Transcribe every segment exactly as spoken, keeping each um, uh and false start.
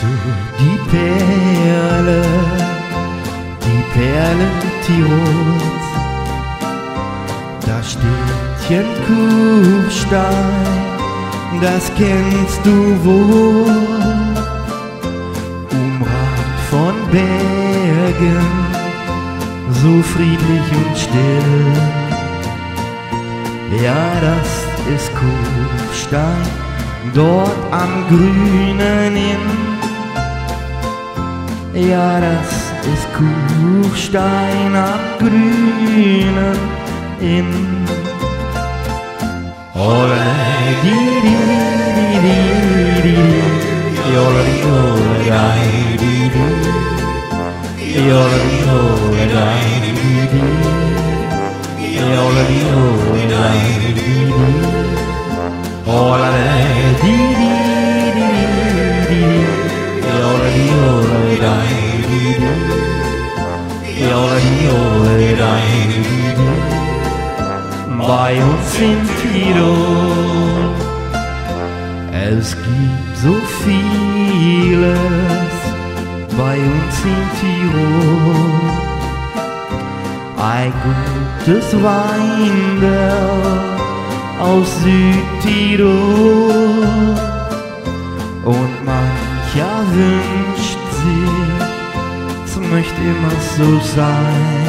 du die Perle, die Perle Tirols? Da steht ein Kufstein, das kennst du wohl, umrahmt von Bergen, so friedlich und still. Ja, das ist Kufstein, dort am grünen Inn. Ja, das ist Kufstein am grünen Inn. Ole di di di di di di, ole di ole dai di di, ole di ole dai di di, ole di ole dai di di, ole di di di di, ole di ole dai di di, ole di ole dai di di. Bei uns in Tirol, es gibt so vieles bei uns in Tirol. Ein gutes Weinberg aus Südtirol, und mancher wünscht sich, es möchte immer so sein.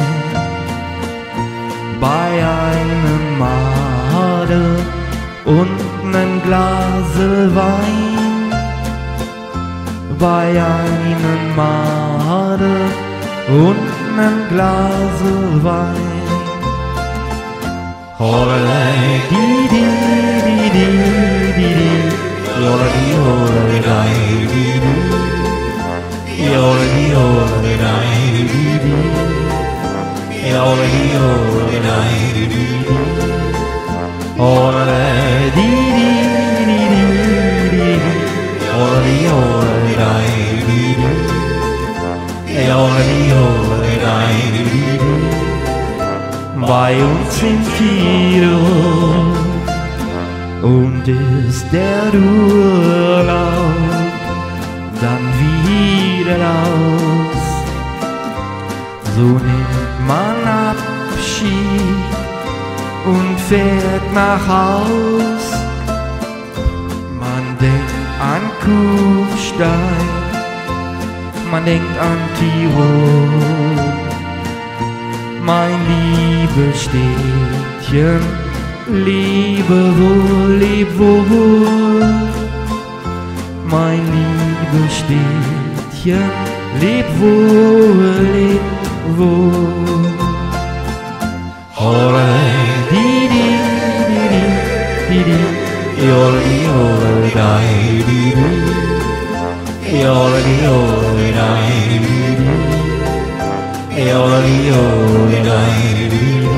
Bei einem Made und nem Glase Wein, bei einem Made und nem Glase Wein. Ole di di di di di di, ole di ole dai di di, ole di ole dai di di. Ole di ole dai di di, ole di di di di, ole di ole dai di di, ole di ole dai di di. Bei uns in Tirol, und ist der Urlaub dann wieder aus, so nimmt man Abschied und fährt nach Haus. Man denkt an Kufstein, man denkt an Tirol. Mein liebes Städtchen, lebe wohl, leb wohl. Mein liebes Städtchen, leb wohl, leb wohl. Ole di di di di di di, ole di ole dai di di, ole di ole dai di di, ole di ole dai di di,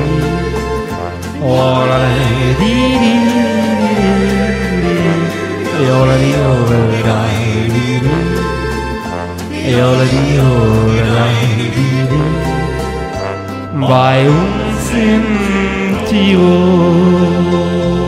ole di di di di, ole di ole dai di di, ole di ole dai di di. Bei uns in Tirol.